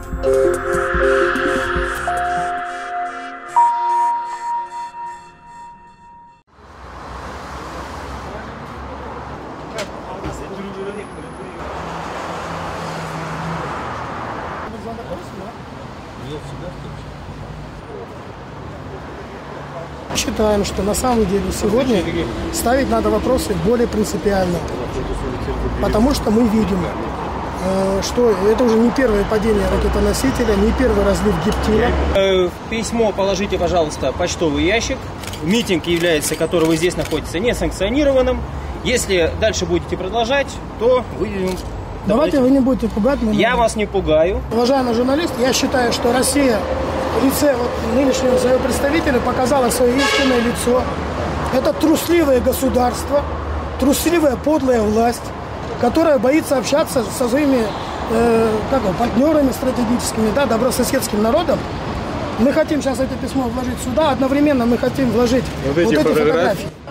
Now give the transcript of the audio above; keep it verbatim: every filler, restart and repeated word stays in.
Считаем, что на самом деле сегодня ставить надо вопросы более принципиально, потому что мы видим, что это уже не первое падение ракетоносителя, не первый разлив гептила. Письмо положите, пожалуйста, в почтовый ящик. Митинг является, который вы здесь находитесь, несанкционированным. Если дальше будете продолжать, то выведем. Давайте вы не будете пугать меня. Я вас не пугаю. Уважаемый журналист, я считаю, что Россия в лице вот нынешнего своего представителя показала свое истинное лицо. Это трусливое государство, трусливая подлая власть, которая боится общаться со своими э, как его, партнерами стратегическими, да, добрососедским народом. Мы хотим сейчас это письмо вложить сюда, одновременно мы хотим вложить вот, вот эти фотографии. фотографии.